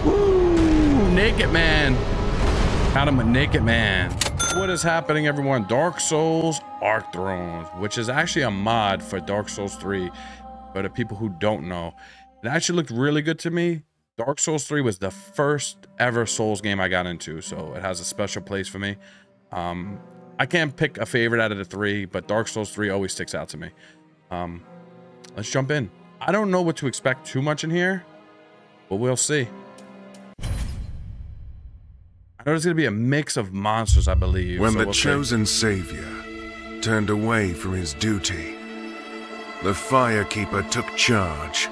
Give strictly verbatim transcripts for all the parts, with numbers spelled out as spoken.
Woo! Naked man. Got him a naked man. What is happening, everyone? Dark Souls Archthrones, which is actually a mod for Dark Souls three. For the people who don't know, it actually looked really good to me. Dark Souls three was the first ever Souls game I got into, so it has a special place for me. Um, I can't pick a favorite out of the three, but Dark Souls three always sticks out to me. Um, let's jump in. I don't know what to expect too much in here, but we'll see. I know there's gonna be a mix of monsters, I believe. When so the we'll chosen see. savior turned away from his duty, the Firekeeper took charge.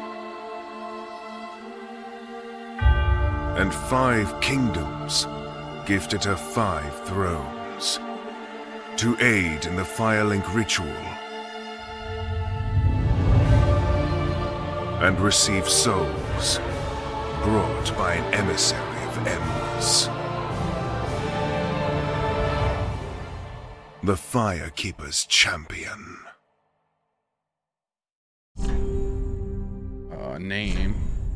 And five kingdoms gifted her five thrones to aid in the Firelink ritual and receive souls brought by an emissary of Embers. The Firekeeper's champion. Uh, name.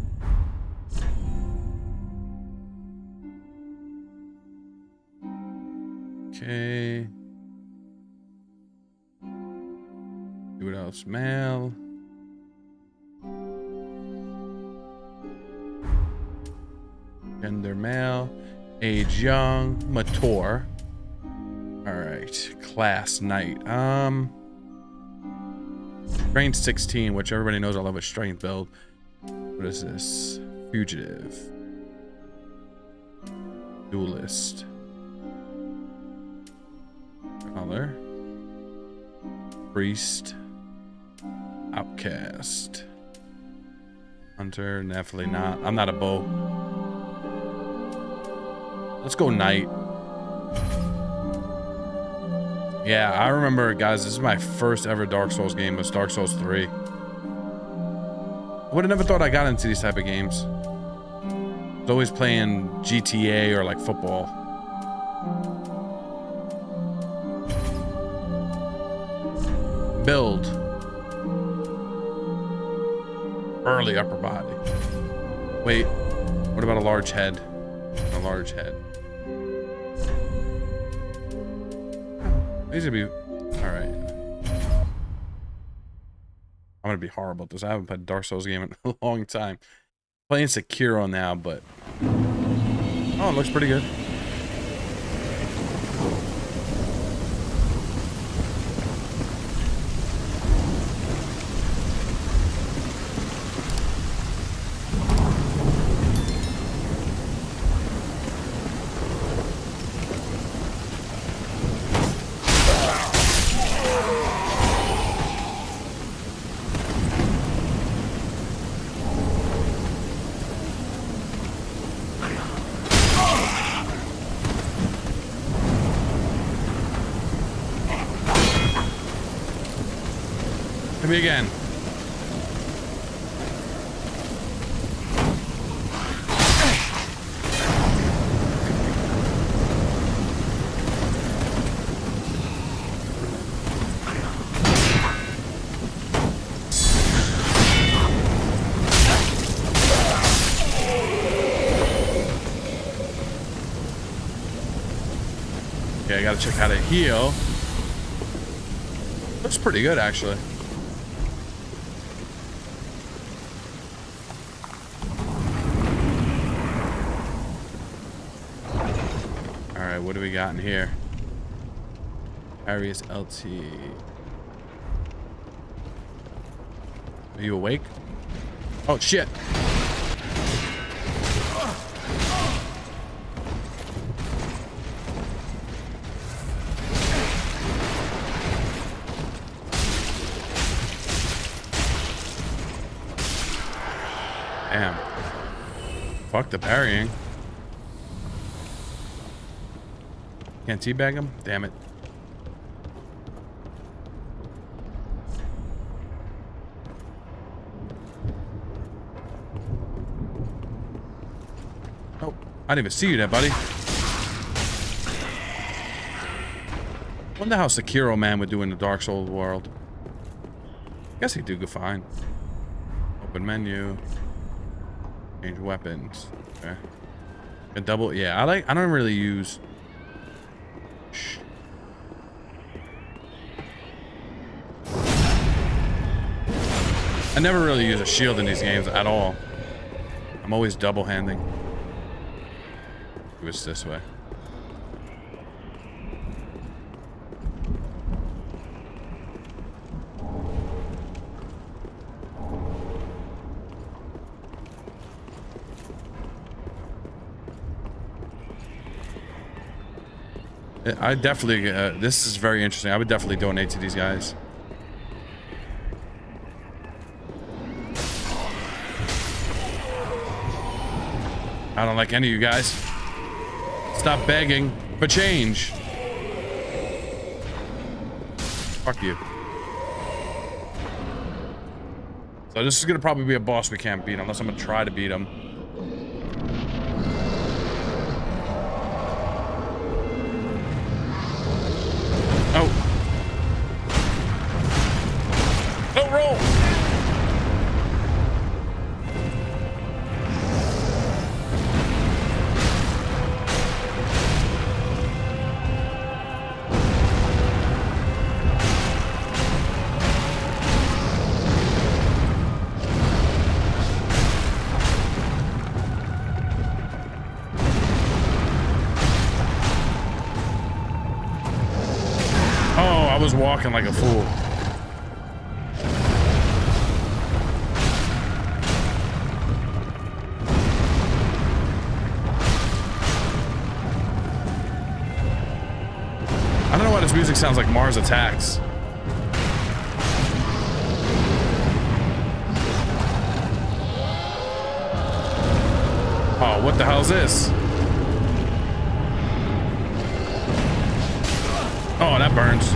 Okay. See what else? Male. Gender male. Age young. Mature. Alright. Class knight. Um Strength sixteen, which everybody knows I love a strength build. What is this? Fugitive. Duelist. Color. Priest. Outcast. Hunter, definitely not. I'm not a bow. Let's go knight. Yeah, I remember, guys, this is my first ever Dark Souls game. It was Dark Souls three. I would have never thought I got into these type of games. I was always playing G T A or like football. Build. Early upper body. Wait, what about a large head? A large head. These would be all right. I'm gonna be horrible at this. I haven't played a Dark Souls game in a long time. Playing Sekiro now, but oh, it looks pretty good. Hit me again. Okay, I gotta check how to heal. Looks pretty good, actually. What do we got in here? Arius L T. Are you awake? Oh shit. Damn. Fuck the parrying. Can't teabag him? Damn it. Oh, I didn't even see you there, buddy. Wonder how Sekiro man would do in the Dark Souls world. Guess he'd do good fine. Open menu. Change weapons. Okay. A double. Yeah, I like. I don't really use. Shh. I never really use a shield in these games at all. I'm always double handing. It was this way. I definitely, uh, this is very interesting. I would definitely donate to these guys. I don't like any of you guys. Stop begging for change. Fuck you. So this is gonna probably be a boss we can't beat unless I'm gonna try to beat him. Oh. Don't roll. I was walking like a fool. I don't know why this music sounds like Mars Attacks. Oh, what the hell is this? Oh, that burns.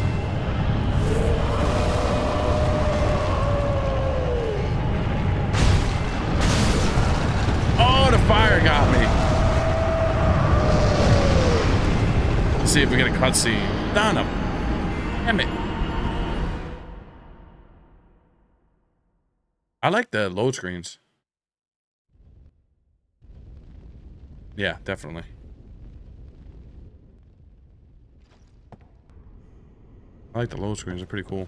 Fire got me. Let's see if we get a cutscene. Down him. Damn it. I like the load screens. Yeah, definitely. I like the load screens. They're pretty cool.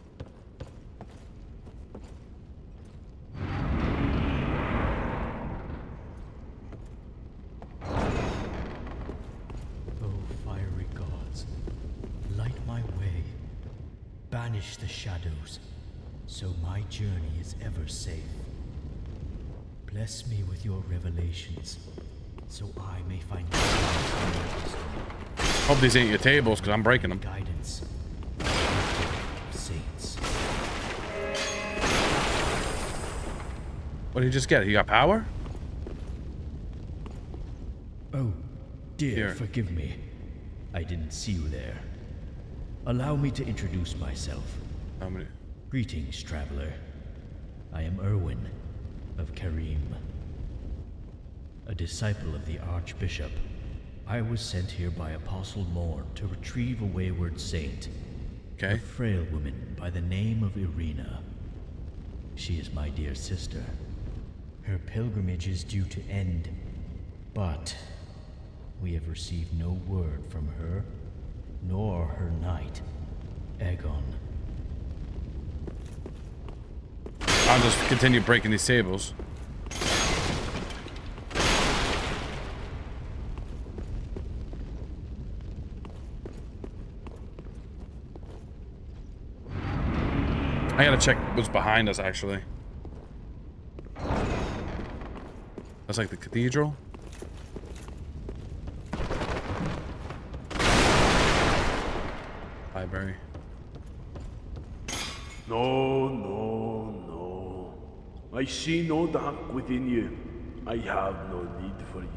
Banish the shadows, so my journey is ever safe. Bless me with your revelations, so I may find hope these ain't your tables, because I'm breaking them. Guidance. Saints. What did you just get? You got power? Oh, dear, Here. Forgive me. I didn't see you there. Allow me to introduce myself. How many? Greetings, traveler. I am Erwin of Karim, a disciple of the Archbishop. I was sent here by Apostle Morn to retrieve a wayward saint, okay. A frail woman by the name of Irina. She is my dear sister. Her pilgrimage is due to end, but we have received no word from her nor her knight, Aegon. I'll just continue breaking these tables. I gotta check what's behind us, actually. That's like the cathedral. Library. No, no, no. I see no dark within you. I have no need for you.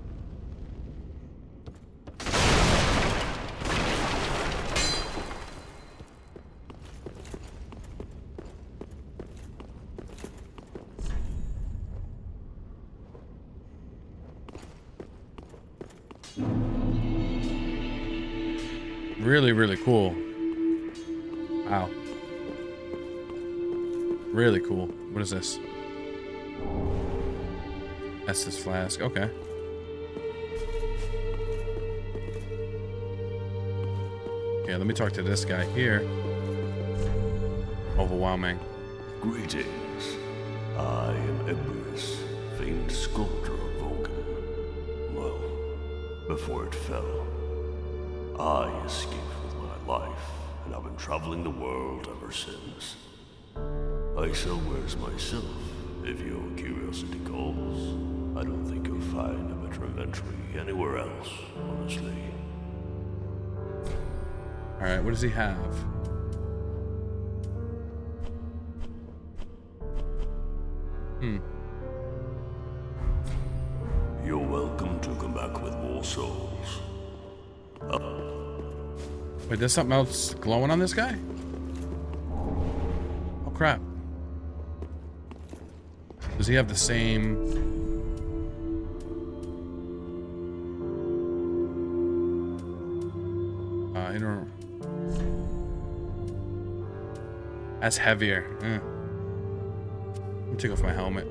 Really, really cool. Wow. Really cool. What is this? Estus flask. Okay. Okay, let me talk to this guy here. Overwhelming. Greetings. I am Ebrus, famed sculptor of Vulcan. Well, before it fell, I escaped with my life, and I've been traveling the world ever since. I sell wares myself, if your curiosity calls. I don't think you'll find a better inventory anywhere else, honestly. Alright, what does he have? Hmm. You're welcome to come back with more souls. Uh Wait, there's something else glowing on this guy? Oh crap. Does he have the same... Uh, I don't... That's heavier. Eh. Let me take off my helmet.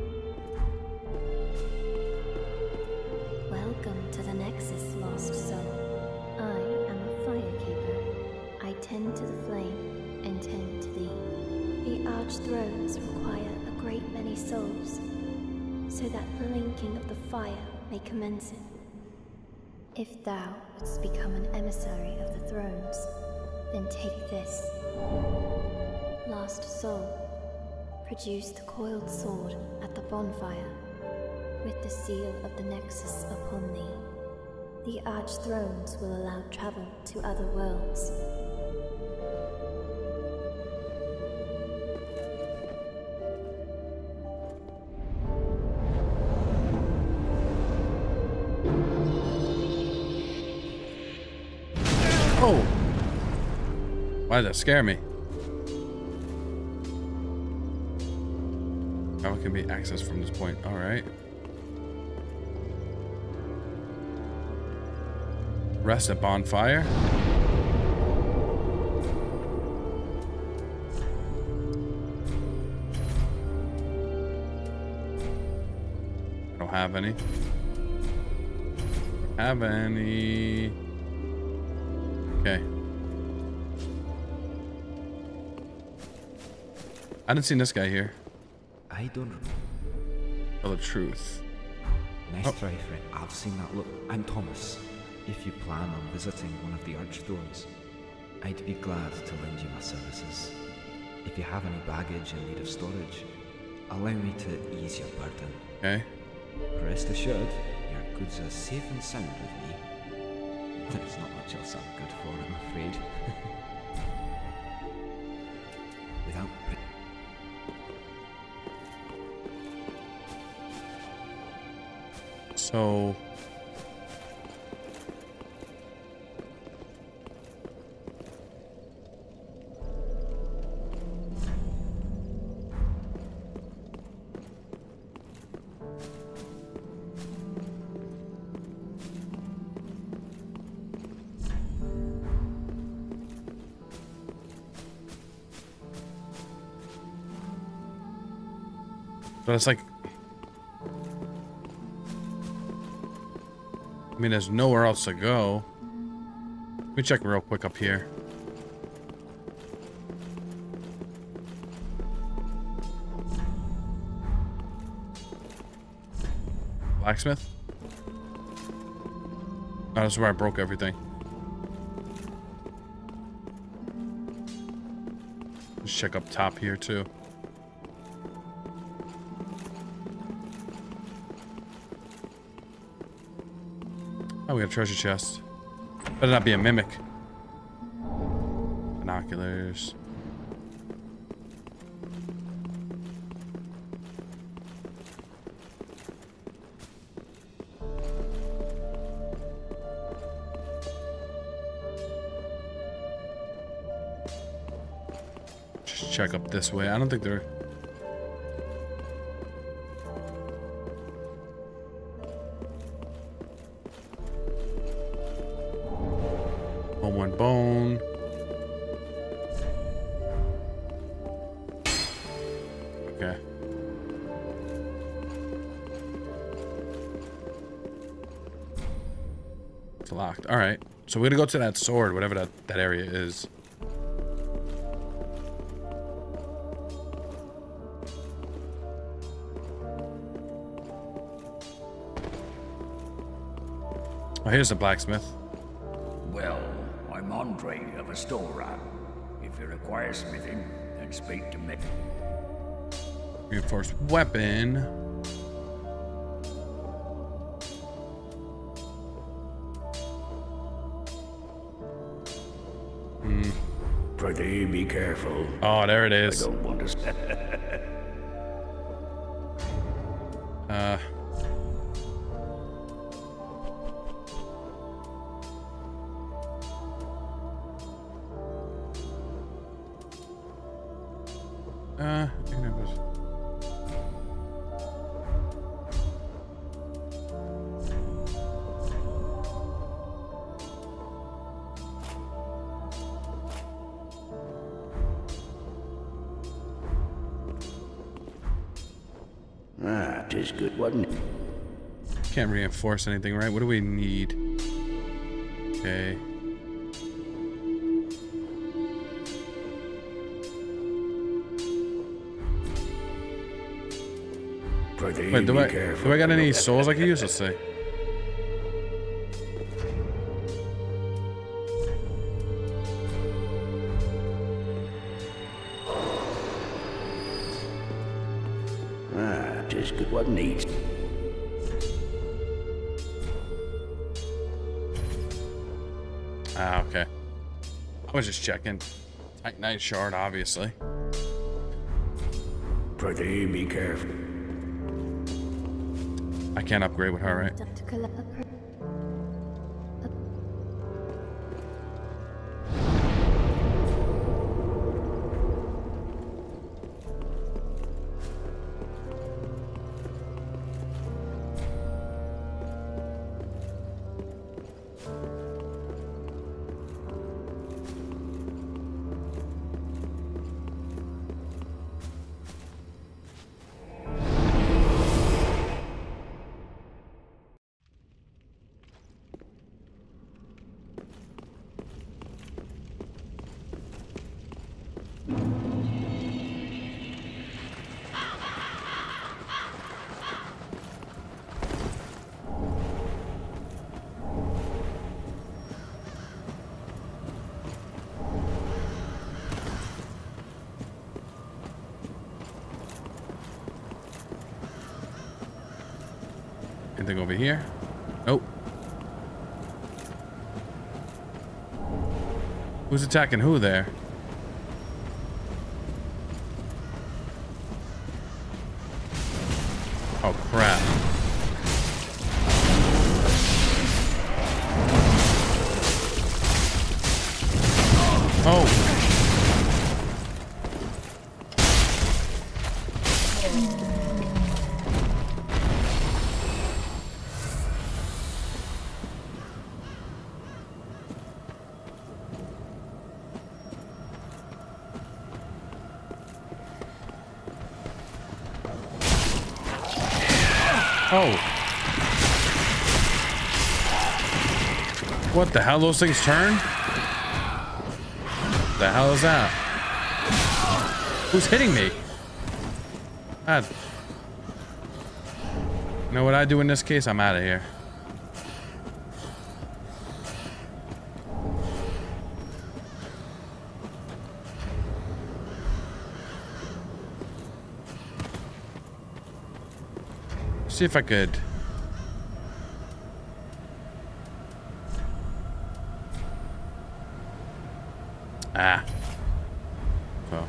Welcome to the Nexus, lost soul. I am a firekeeper. I tend to the flame and tend to thee. The Archthrones require a great many souls, so that the linking of the fire may commence it. If thou wouldst become an emissary of the thrones, then take this. Lost soul, produce the coiled sword at the bonfire, with the seal of the Nexus upon thee. The Archthrones will allow travel to other worlds. Oh! Why did that scare me? How can be accessed from this point? Alright. Rest at bonfire. I don't have any. Have any. Okay. I didn't see this guy here. I don't. Tell the truth. Nice Oh. try, friend. I've seen that look. I'm Thomas. If you plan on visiting one of the Archthrones, I'd be glad to lend you my services. If you have any baggage in need of storage, allow me to ease your burden. Okay. Rest assured, your goods are safe and sound with me. There's not much else I'm good for, I'm afraid. Without... So... But it's like... I mean, there's nowhere else to go. Let me check real quick up here. Blacksmith? Oh, that's where I broke everything. Let's check up top here, too. Oh, we got a treasure chest. Better not be a mimic. Binoculars. Just check up this way. I don't think they're... One bone. Okay. It's locked. All right. So we're gonna go to that sword, whatever that, that area is. Oh, here's the blacksmith. Well, I'm Andre of Astora. If you require smithing, then speak to me. Reinforced weapon. Hmm. Prithee, be careful. Oh, there it is. I don't want to. uh. Uh, I think that was... Ah, 'tis good, wasn't it? Can't reinforce anything, right? What do we need? Okay. Prithee, Wait, do be I, careful. do I got any souls I can use? Let's see. Ah, 'tis good, wasn't it? Ah, okay. I was just checking. Titanite shard, obviously. Prithee, be careful. I can't upgrade with her, right? To collect a per- Anything over here? Nope. Who's attacking who there? Oh, crap. Oh. Oh. What the hell? Those things turn? The hell is that? Who's hitting me? God. You know what I do in this case? I'm out of here. See if I could. Ah. Well.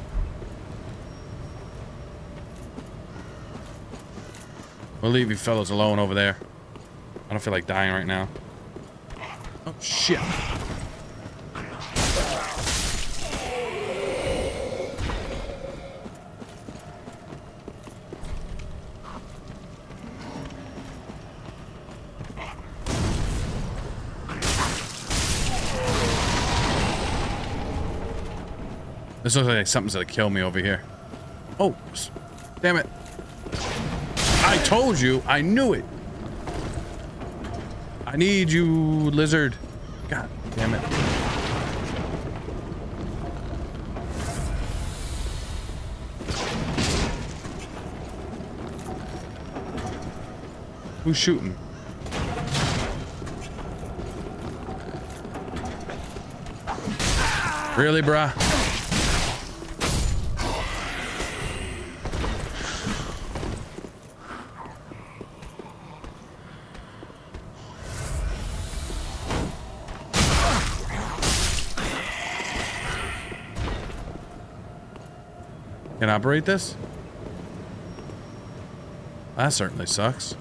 We'll leave you fellas alone over there. I don't feel like dying right now. Oh, shit. This looks like something's gonna kill me over here. Oh, damn it. I told you, I knew it. I need you, lizard. God damn it. Who's shooting? Really, bruh? Can I operate this? That certainly sucks.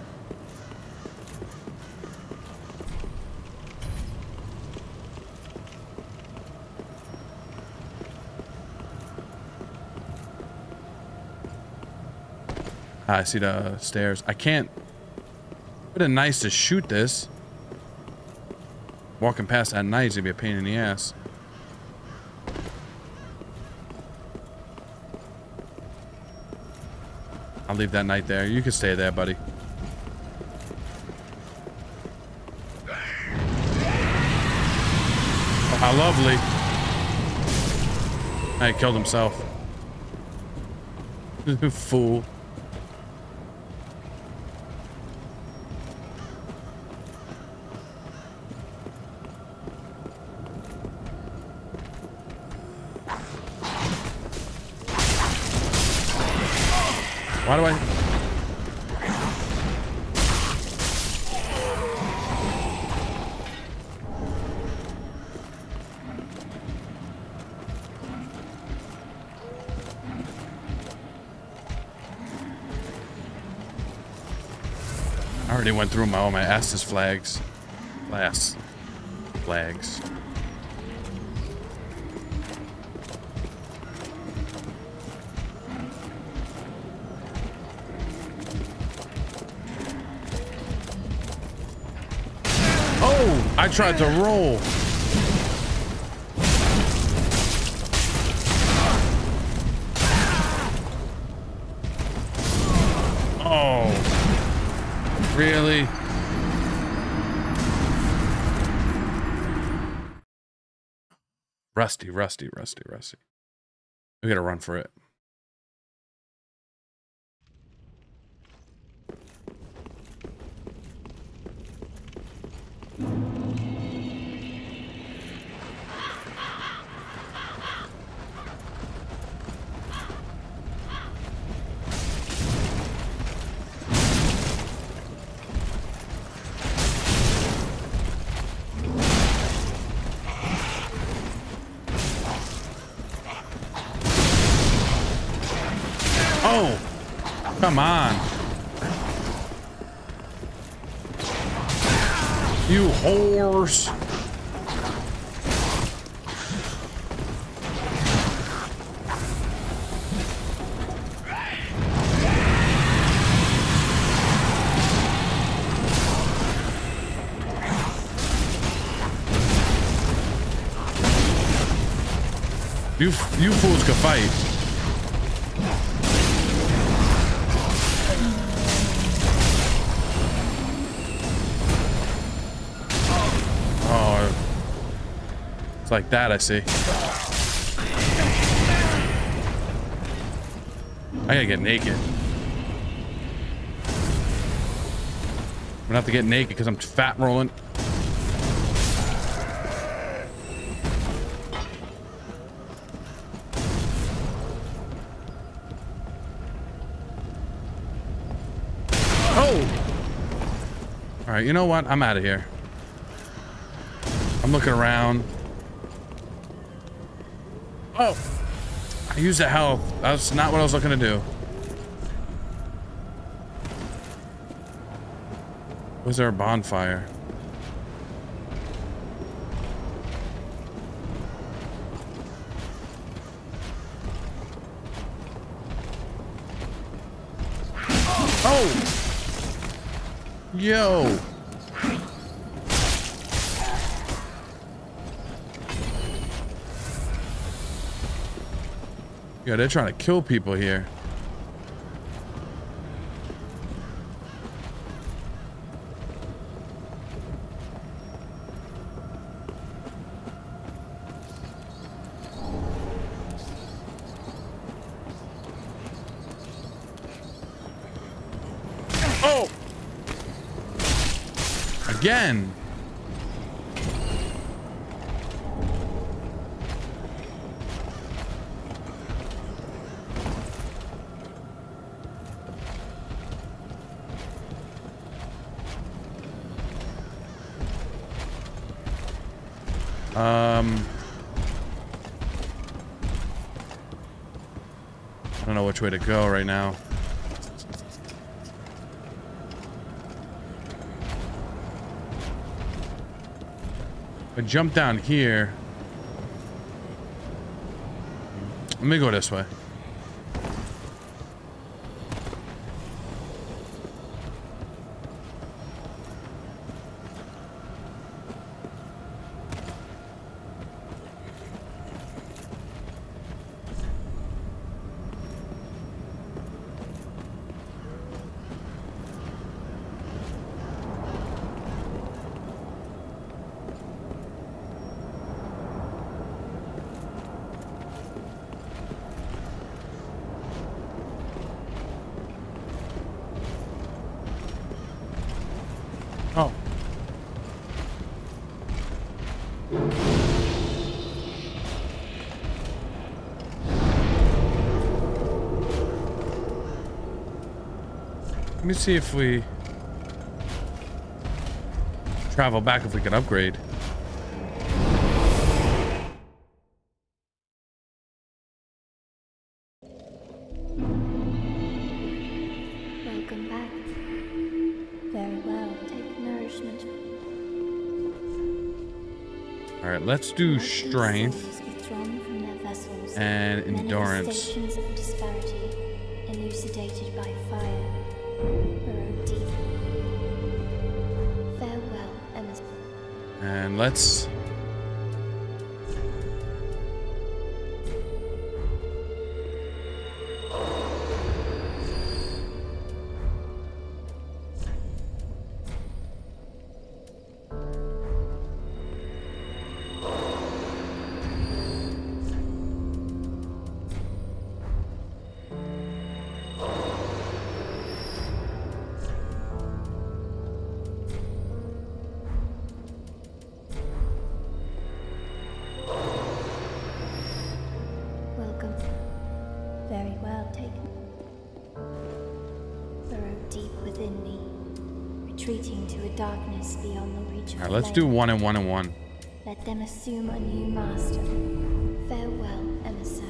Ah, I see the stairs. I can't. Would have been nice to shoot this. Walking past at night is gonna be a pain in the ass. I'll leave that knight there. You can stay there, buddy. Oh, how lovely. He killed himself. Fool. Why do I? I already went through my all my Estus flags. Last flags. I tried to roll. Oh, really? Rusty, rusty, rusty, rusty. We gotta run for it. Oh, come on. You horse. You, you fools can fight. Like that, I see. I gotta get naked. I'm gonna have to get naked because I'm fat rolling. Oh! Alright, you know what? I'm out of here. I'm looking around. Oh, I used that health. That's not what I was looking to do. Was there a bonfire? Oh! Yo! Yeah, they're trying to kill people here. Oh! Again. Um, I don't know which way to go right now. I jump down here. Let me go this way. Oh. Let me see if we travel back, if we can upgrade. Welcome back. Very well. Take nourishment. All right, let's do strength Withdrawn from their vessels, and endurance. manifestations of disparity elucidated by fire. Burrow deep. Farewell, emissary. And let's Welcome. Very well taken. Burrow deep within me, retreating to a darkness beyond the reach of all right, let's flame. do one and one and one. Let them assume a new master. Farewell, emissary.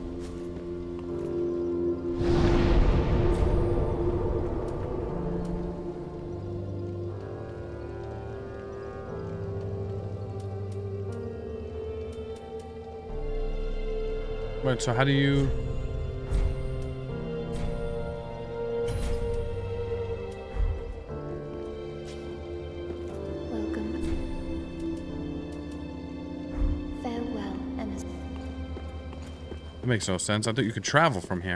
Wait, so how do you? Welcome. Farewell, emissary. That makes no sense. I thought you could travel from here.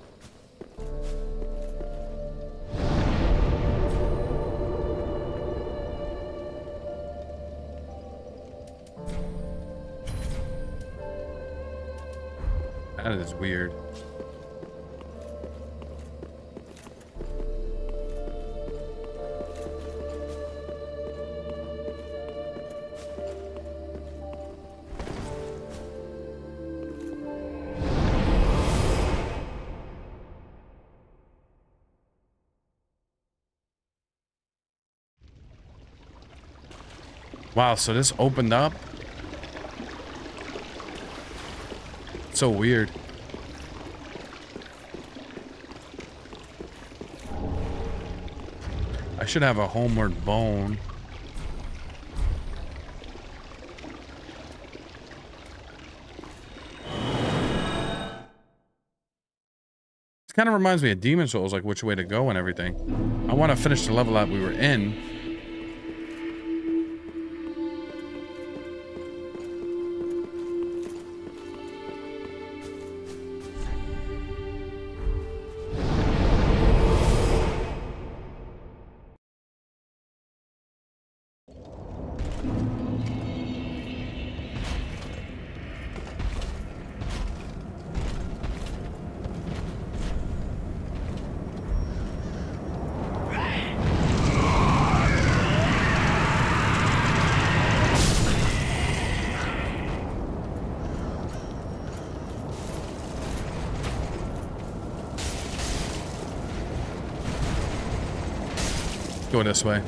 That is weird. Wow, so this opened up? So weird. I should have a homeward bone. This kind of reminds me of Demon Souls, like which way to go and everything. I want to finish the level that we were in. go this way.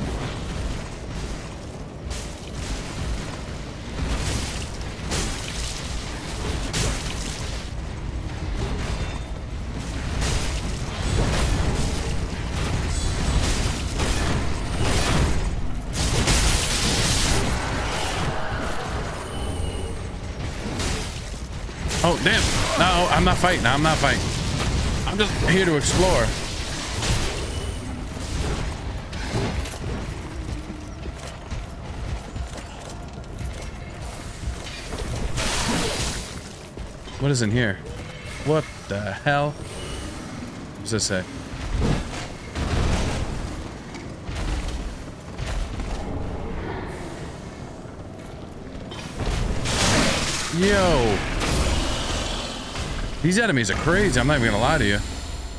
Oh, damn. No, I'm not fighting. I'm not fighting. I'm just here to explore. What is in here? What the hell? What does this say? Yo. These enemies are crazy. I'm not even gonna lie to you.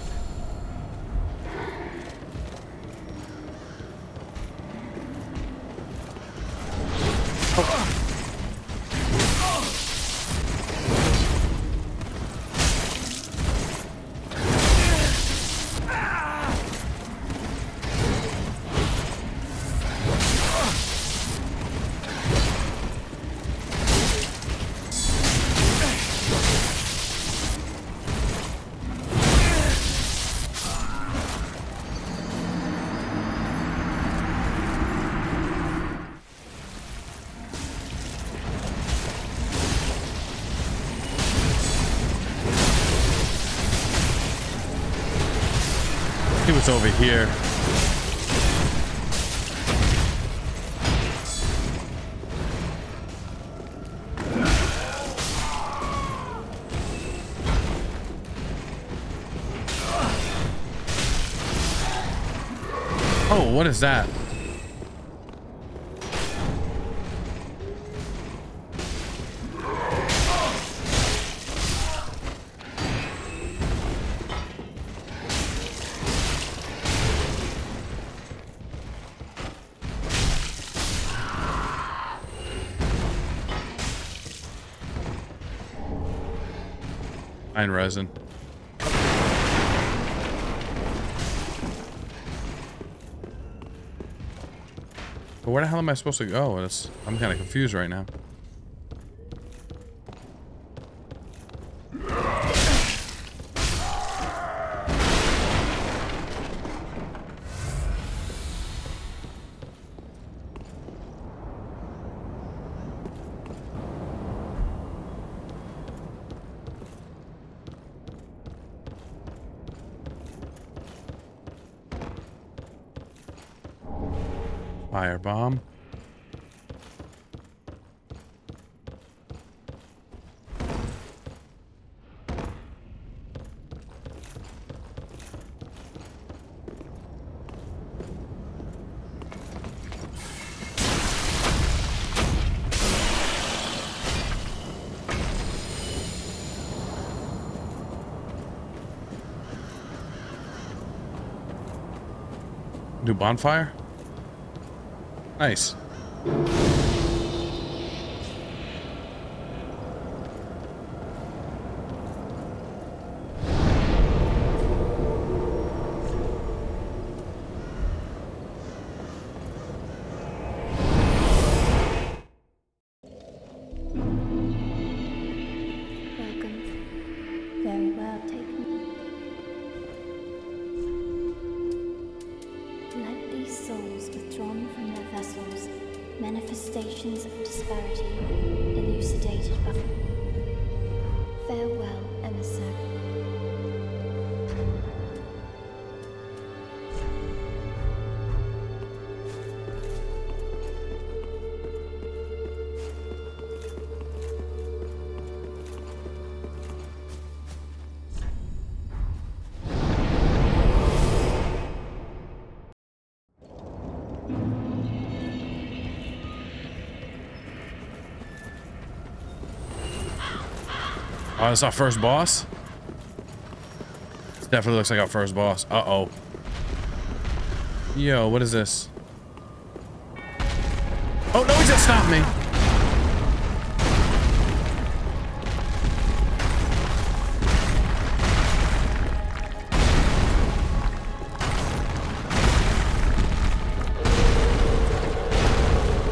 He was over here. Oh, what is that? Iron resin. But where the hell am I supposed to go? It's, I'm kind of confused right now. Firebomb. Do bonfire? Nice. Very well taken. Let these souls withdrawn from their vessels, manifestations of disparity, elucidated by. Farewell, emissary. Oh, that's our first boss? This definitely looks like our first boss. Uh-oh. Yo, what is this? Oh, no, he just stopped me.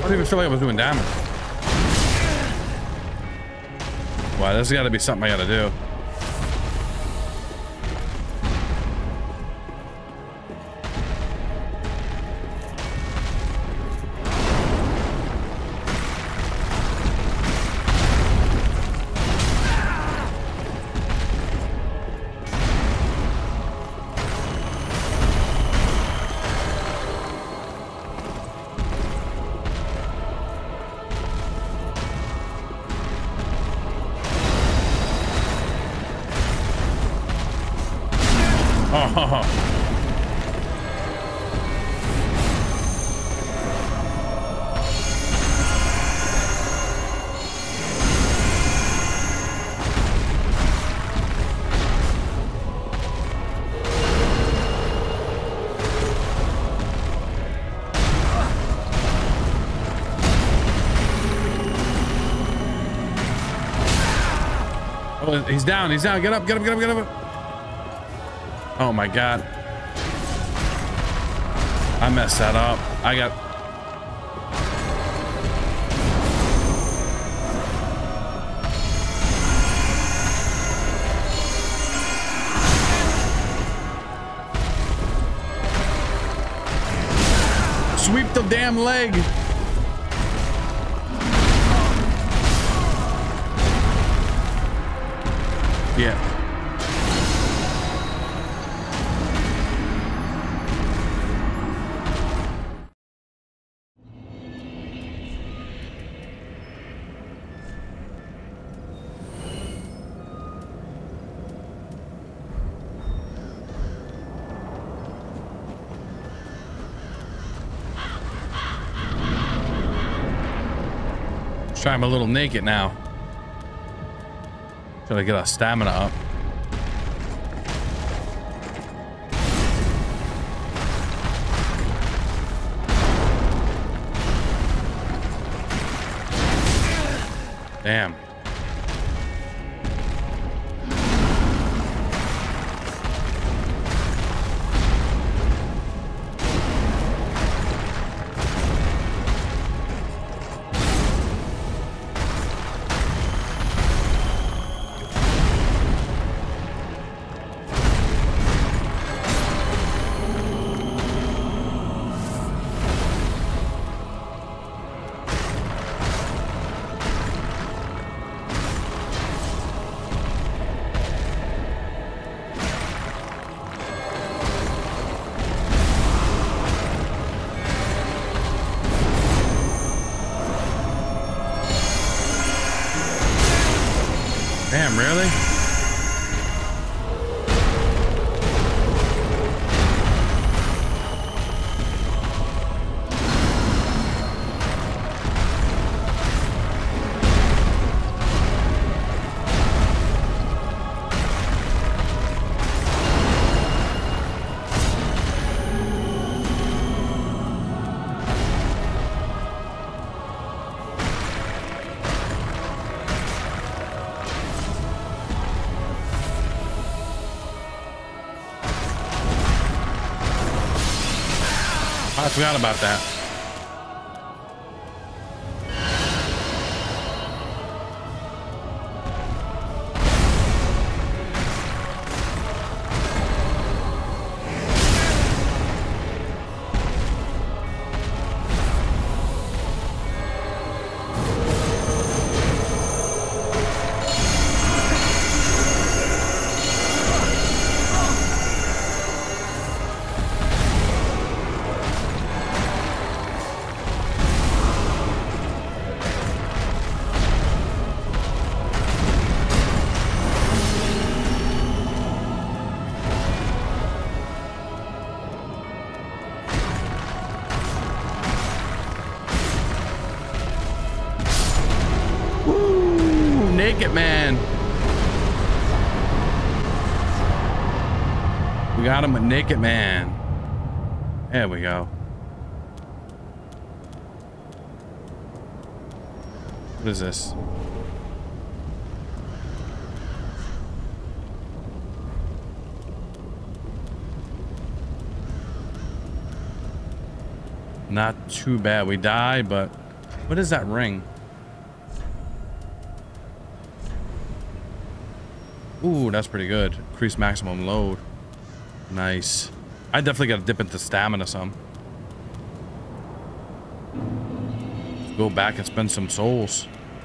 don't even feel like I was doing damage. Wow, this has got to be something I got to do. Oh, he's down. He's down. Get up. Get up. Get up. Get up. Oh my God. I messed that up. I got... Sweep the damn leg. Yeah. Try him a little naked now. Try to get our stamina up. Damn. Damn, really? I forgot about that. Naked man. We got him a naked man. There we go. What is this? Not too bad. We died, but What is that ring? Ooh, that's pretty good. Increase maximum load. Nice. I definitely got to dip into stamina some. Go back and spend some souls.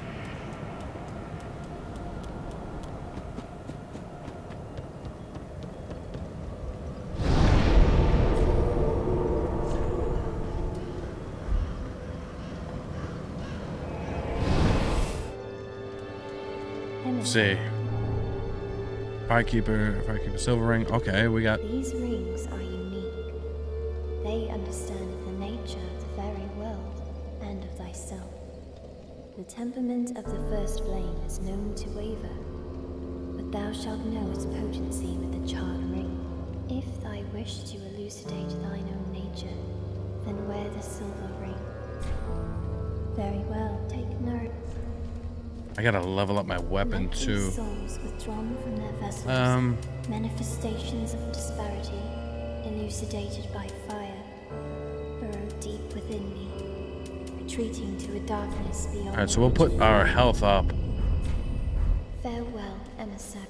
Let's see. Firekeeper, Firekeeper silver ring. Okay, we got. These rings are unique. They understand the nature of the very world and of thyself. The temperament of the first flame is known to waver, but thou shalt know its potency with the charred ring. If thy wish to elucidate thine own nature, then wear the silver ring. Very well, take note. I gotta level up my weapon Like too. these souls withdrawn from their vessels, Um, manifestations of disparity, elucidated by fire, burrow deep within me, retreating to a darkness beyond. all right, so we'll put our health up. Farewell, emissary.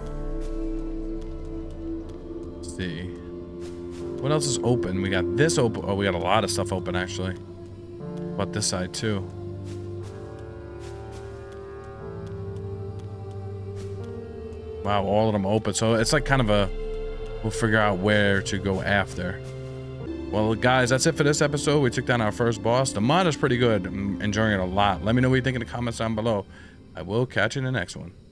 Let's see. What else is open? We got this open. Oh, we got a lot of stuff open actually. But this side too. Wow, all of them open. So it's like kind of a, we'll figure out where to go after. Well, guys, that's it for this episode. We took down our first boss. The mod is pretty good. I'm enjoying it a lot. Let me know what you think in the comments down below. I will catch you in the next one.